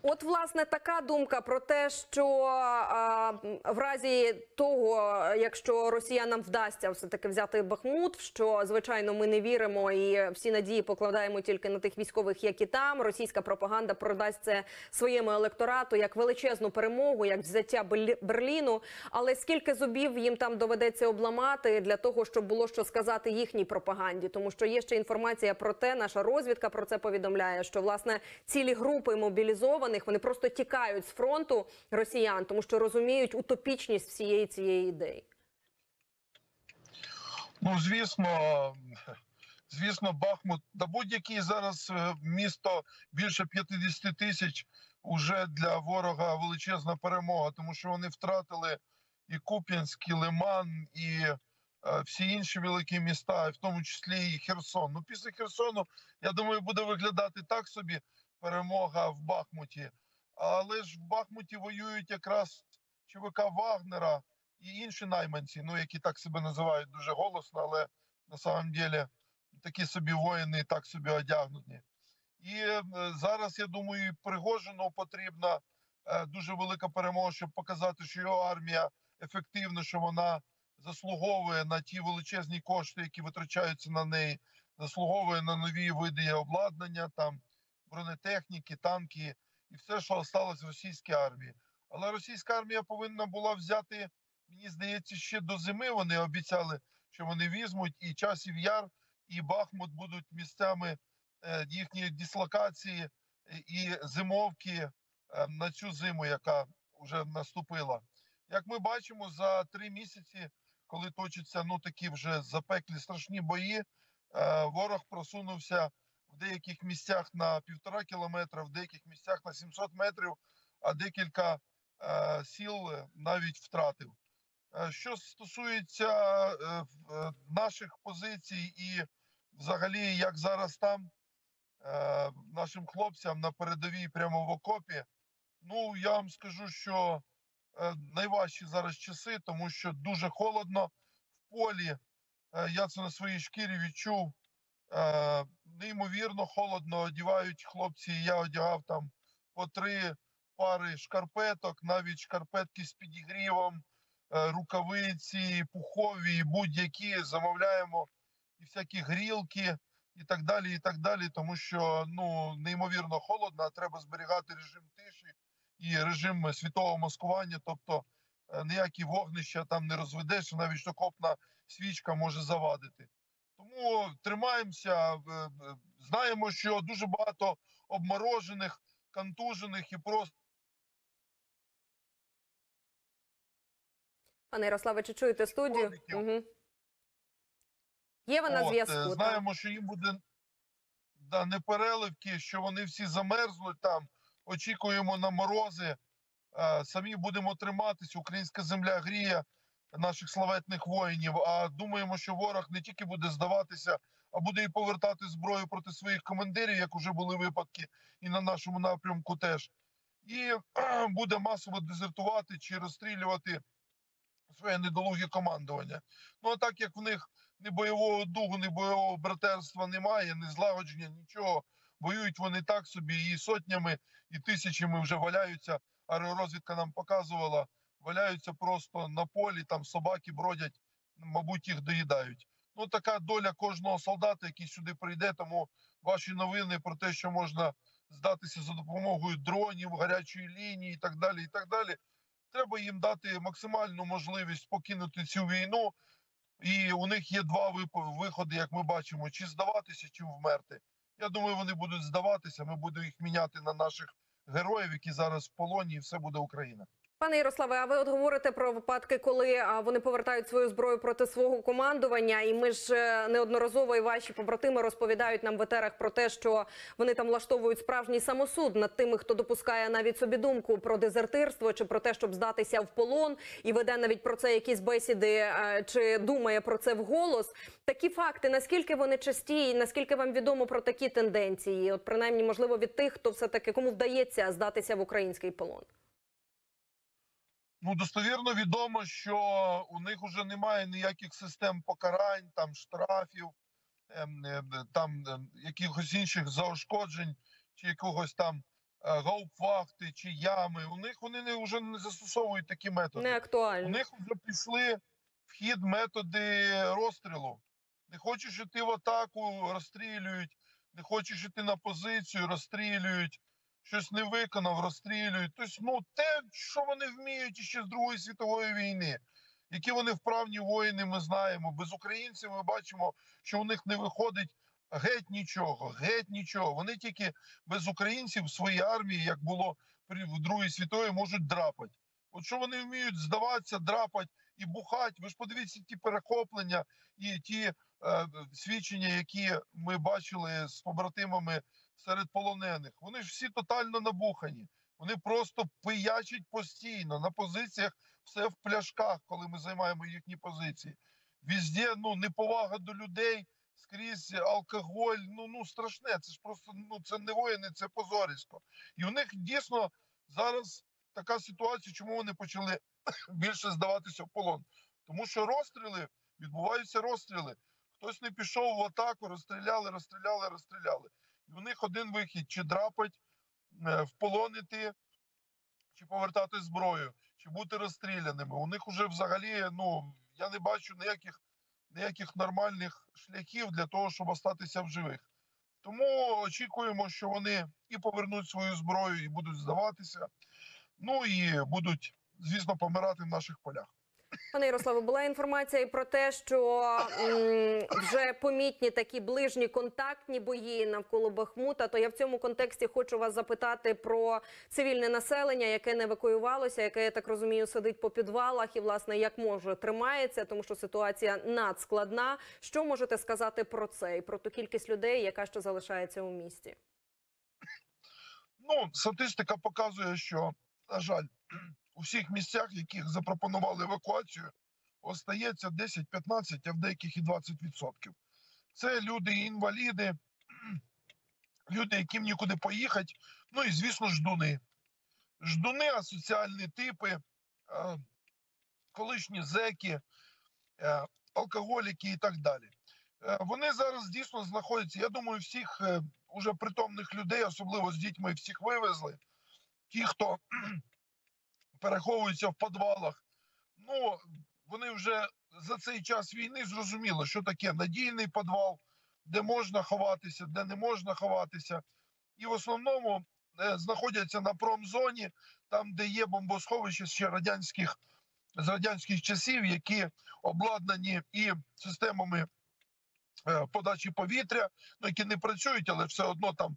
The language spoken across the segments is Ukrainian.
От, власне, така думка про те, що в разі того, якщо росіянам вдасться все-таки взяти Бахмут, що, звичайно, ми не віримо і всі надії покладаємо тільки на тих військових, які там, російська пропаганда продасть це своєму електорату як величезну перемогу, як взяття Берліну. Але скільки зубів їм там доведеться обламати для того, щоб було що сказати їхній пропаганді? Тому що є ще інформація про те, наша розвідка про це повідомляє, що, власне, цілі групи мобілізованих, вони просто тікають з фронту росіян, тому що розуміють утопічність всієї цієї ідеї. Ну, звісно, Бахмут, да будь-який зараз місто більше 50 тисяч, уже для ворога величезна перемога, тому що вони втратили і Куп'янськ, і Лиман, і всі інші великі міста, в тому числі і Херсон. Ну, після Херсону, я думаю, буде виглядати так собі перемога в Бахмуті. Але ж в Бахмуті воюють якраз ЧВК Вагнера і інші найманці, ну, які так себе називають дуже голосно, але на самом деле такі собі воїни, так собі одягнуті. І зараз, я думаю, Пригожину потрібна дуже велика перемога, щоб показати, що його армія ефективна, що вона заслуговує на ті величезні кошти, які витрачаються на неї, заслуговує на нові види обладнання, там бронетехніки, танки і все, що залишилось в російській армії. Але російська армія повинна була взяти, мені здається, ще до зими вони обіцяли, що вони візьмуть, і Часів Яр, і Бахмут будуть місцями їхньої дислокації і зимовки на цю зиму, яка вже наступила. Як ми бачимо, за 3 місяці, коли точаться такі вже запеклі страшні бої, ворог просунувся в деяких місцях на 1,5 кілометра, в деяких місцях на 700 метрів, а декілька сіл навіть втратив. Що стосується наших позицій і взагалі, як зараз там, нашим хлопцям на передовій прямо в окопі, ну, я вам скажу, що найважчі зараз часи, тому що дуже холодно в полі. Я це на своїй шкірі відчув. Неймовірно холодно одягають хлопці. Я одягав там по 3 пари шкарпеток, навіть шкарпетки з підігрівом, рукавиці, пухові, будь-які замовляємо, і всякі грілки і так далі, тому що, ну, неймовірно холодно, а треба зберігати режим тиші і режим світового маскування, тобто ніякі вогнища там не розведеш, навіть окопна свічка може завадити. Тому тримаємося, знаємо, що дуже багато обморожених, контужених і просто... Пане Ярославе, чи чуєте студію? Угу. Є ви на зв'язку? Знаємо, що їм буде не переливки, що вони всі замерзнуть там, очікуємо на морози, самі будемо триматись, українська земля гріє наших славетних воїнів, а думаємо, що ворог не тільки буде здаватися, а буде і повертати зброю проти своїх командирів, як вже були випадки, і на нашому напрямку теж. І буде масово дезертувати чи розстрілювати своє недолуге командування. Ну, а так як в них ні бойового духу, ні бойового братерства немає, ні злагодження, нічого, воюють вони так собі і сотнями, і тисячами вже валяються, аеророзвідка нам показувала, валяються просто на полі, там собаки бродять, мабуть, їх доїдають. Ну, така доля кожного солдата, який сюди прийде, тому ваші новини про те, що можна здатися за допомогою дронів, гарячої лінії і так далі, треба їм дати максимальну можливість покинути цю війну, і у них є 2 виходи, як ми бачимо, чи здаватися, чи вмерти. Я думаю, вони будуть здаватися, ми будемо їх міняти на наших героїв, які зараз в полоні, і все буде Україна. Пане Ярославе, а ви от говорите про випадки, коли вони повертають свою зброю проти свого командування, і ми ж неодноразово і ваші побратими розповідають нам в етерах про те, що вони там влаштовують справжній самосуд над тими, хто допускає навіть собі думку про дезертирство чи про те, щоб здатися в полон, і веде навіть про це якісь бесіди, чи думає про це вголос. Такі факти, наскільки вони часті, і наскільки вам відомо про такі тенденції, от принаймні, можливо, від тих, хто все-таки, кому вдається здатися в український полон? Ну, достовірно відомо, що у них вже немає ніяких систем покарань, там штрафів, там якихось інших заошкоджень чи якогось там гаупвахти чи ями. У них вони вже не застосовують такі методи. Не У актуально. них вже пішли в хід методи розстрілу. Не хочеш йти в атаку, розстрілюють. Не хочеш йти на позицію, розстрілюють. Щось не виконав, розстрілюють. Тобто, те, що вони вміють іще з Другої світової війни. Які вони вправні воїни, ми знаємо. Без українців ми бачимо, що у них не виходить геть нічого, геть нічого. Вони тільки без українців в своїй армії, як було в Другій світовій, можуть драпати. От що вони вміють здаватися, драпати і бухати. Ви ж подивіться ті перехоплення і ті свідчення, які ми бачили з побратимами серед полонених. Вони ж всі тотально набухані. Вони просто пиячать постійно на позиціях, все в пляшках, коли ми займаємо їхні позиції. Везде, неповага до людей, скрізь алкоголь, страшне. Це ж просто, це не воїни, це позорисько. І у них дійсно зараз така ситуація, чому вони почали більше здаватися в полон. Тому що відбуваються розстріли. Хтось не пішов в атаку, розстріляли. І у них один вихід: чи драпать, в полон іти, чи повертати зброю, чи бути розстріляними. У них уже взагалі, я не бачу ніяких нормальних шляхів для того, щоб остатися в живих. Тому очікуємо, що вони і повернуть свою зброю, і будуть здаватися, і будуть, звісно, помирати в наших полях. Пане Ярославе, була інформація і про те, що вже помітні такі ближні контактні бої навколо Бахмута. То я в цьому контексті хочу вас запитати про цивільне населення, яке не евакуювалося, яке, я так розумію, сидить по підвалах і, власне, як може, тримається, тому що ситуація надскладна. Що можете сказати про це і про ту кількість людей, яка ще залишається у місті? Статистика показує, що, на жаль, у всіх місцях, яких запропонували евакуацію, остається 10-15, а в деяких і 20%. Це люди-інваліди, люди, яким нікуди поїхати, і, звісно, ждуни. Ждуни, асоціальні типи, колишні зеки, алкоголіки і так далі. Вони зараз дійсно знаходяться, я думаю, всіх уже притомних людей, особливо з дітьми, всіх вивезли. Ті, хто переховуються в підвалах, вони вже за цей час війни зрозуміли, що таке надійний підвал, де можна ховатися, де не можна ховатися. І в основному знаходяться на промзоні, там, де є бомбосховища ще з радянських часів, які обладнані і системами подачі повітря, які не працюють, але все одно там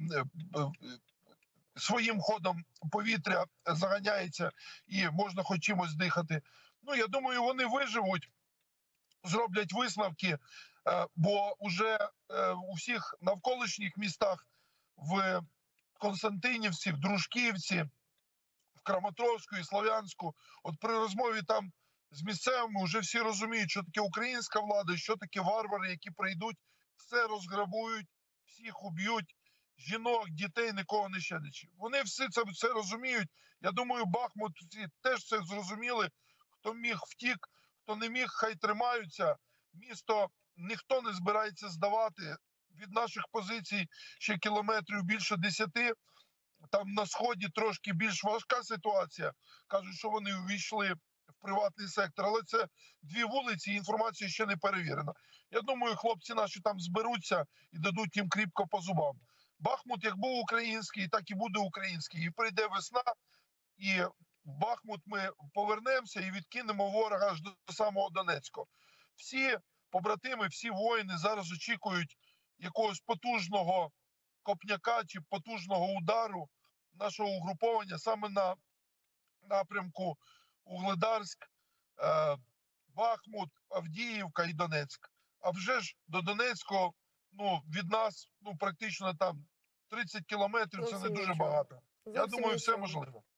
своїм ходом повітря заганяється і можна хоч чимось дихати. Я думаю, вони виживуть, зроблять висновки, бо вже у всіх навколишніх містах, в Константинівці, в Дружківці, в Краматорську і Слов'янську, от при розмові там з місцевими вже всі розуміють, що таке українська влада, що таке варвари, які прийдуть, все розграбують, всіх уб'ють, жінок, дітей, нікого не щадячи. Вони всі це все розуміють. Я думаю, бахмутці теж це зрозуміли. Хто міг, втік, хто не міг, хай тримаються. Місто ніхто не збирається здавати. Від наших позицій ще кілометрів більше 10. Там на сході трошки більш важка ситуація. Кажуть, що вони увійшли в приватний сектор, але це 2 вулиці, і інформація ще не перевірена. Я думаю, хлопці наші там зберуться і дадуть їм кріпко по зубам. Бахмут як був український, так і буде український. І прийде весна, і в Бахмут ми повернемося і відкинемо ворога аж до самого Донецького. Всі побратими, всі воїни зараз очікують якогось потужного копняка чи потужного удару нашого угруповання саме на напрямку Угледарськ, Бахмут, Авдіївка і Донецьк. А вже ж до Донецького, від нас, практично там 30 кілометрів, це не дуже багато. Я думаю, все можливо.